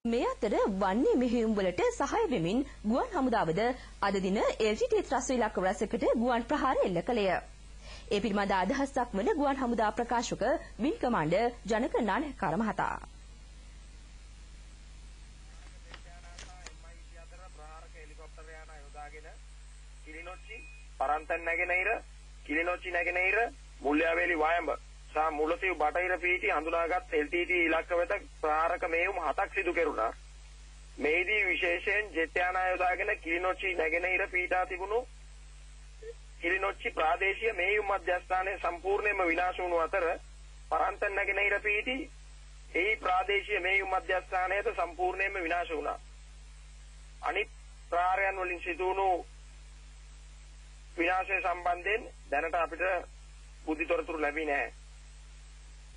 මේ අතර වන්නේ මෙහෙයුම් වලට සහාය වෙමින් ගුවන් හමුදාවද අද දින LTT ත්‍රස්ව ඉලක්ක රැසකට ගුවන් ප්‍රහාර එල්ල කළේය. ඒ පිළිබඳ අදහස් දක්වන ගුවන් හමුදා ප්‍රකාශක වින් කමාන්ඩර් ජනක නානකාර මහතා. පරන්තන් නැගෙනහිර කිලිනොච්චි නැගෙනහිර මුල්යාවේලි වයඹ සහ මුලතිව් බටහිර පීටි හඳුනාගත් LTT ඉලක්ක වෙත ප්‍රහාරක මෙහෙයුම් 7ක් සිදු කෙරුණා. මේදී විශේෂයෙන් ජෙට් යානා යොදාගෙන කිලිනොච්චි නැගෙනහිර පීටා තිබුණු කිලිනොච්චි ප්‍රාදේශීය මෙහෙයුම් මධ්‍යස්ථානයේ සම්පූර්ණයෙන්ම විනාශ වුණු අතර පරන්තන් නැගෙනහිර පීටි එහි ප්‍රාදේශීය මෙහෙයුම් මධ්‍යස්ථානයේද සම්පූර්ණයෙන්ම විනාශ වුණා. අනිත් ප්‍රහාරයන් වලින් සිදු වුණු විනාශය සම්බන්ධයෙන් දැනට අපිට බුද්ධිතොරතුරු ලැබී නැහැ.